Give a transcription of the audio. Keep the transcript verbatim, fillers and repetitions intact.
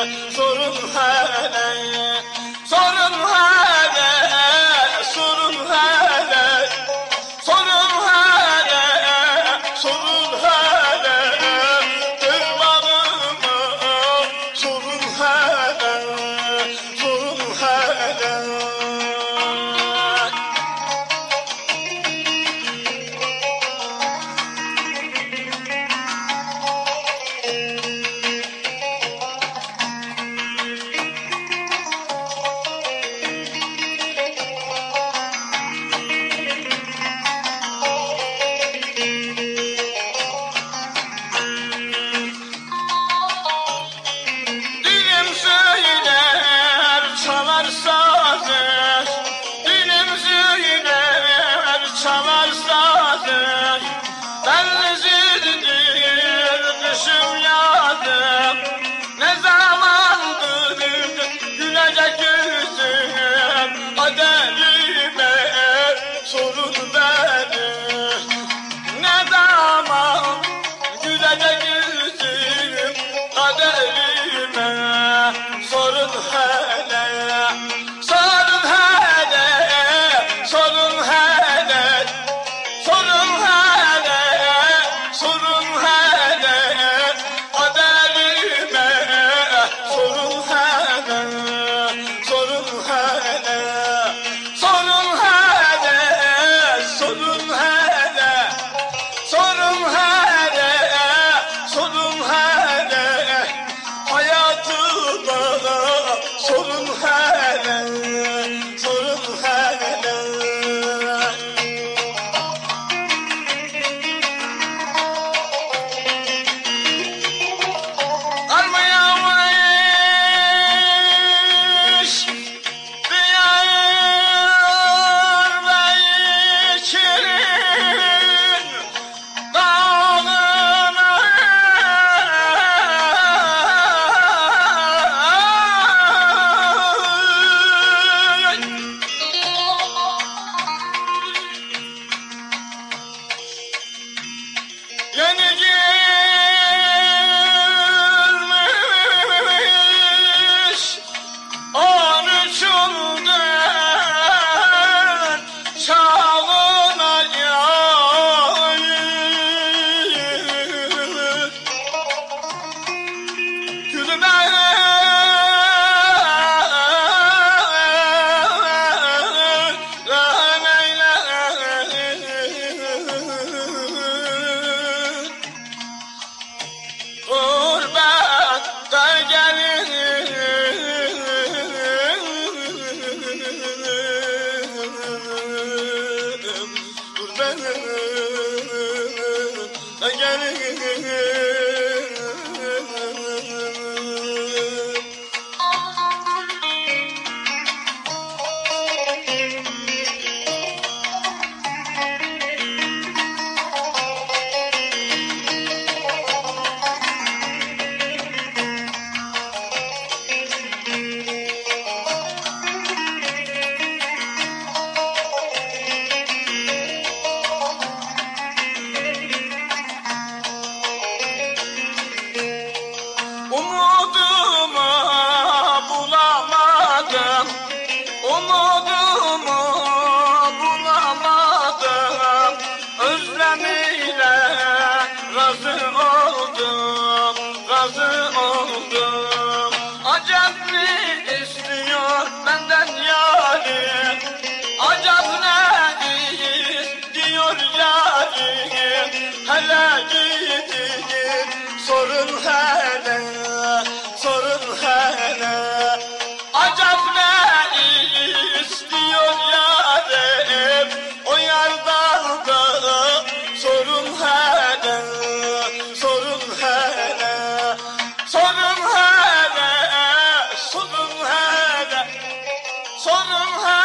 sorun hele, sorun hele, sorun hele, sorun hele, sorun hele, dermanımı sorun hele, sorun hele. Dilim söyler çalar sazı, dilim söyler çalar sazı. Benlizidir kışım yazım, ne zamandır gülecek yüzüm. Kaderime sorun verir, ne zaman gülecek yüzüm. Kaderime sorun hele, sorun hele, sorun hele, sorun hele, sorun hele, kaderime sorun hele, sorun hele, sorun hele, sorun hele, sorun hele, sorun hele, hayatıma sorun hele, sorun hele. Armayamış diyar ve içerin dağına, yeni gelmiş on üç yıldır çağına yayır. Gülüme gurbet da gelir, gurbet da gelir. Umudumu bulamadım, umudumu bulamadım. Özlemiyle razı oldum, razı oldum. Acep ne istiyor benden yarim, acep ne istiyor yarim. Hele gidin sorun hele, sorun hele, acep ne istiyor yarim. O yardan da sorun hele, sorun hele, sorun hele, sorun hele, sorun hele.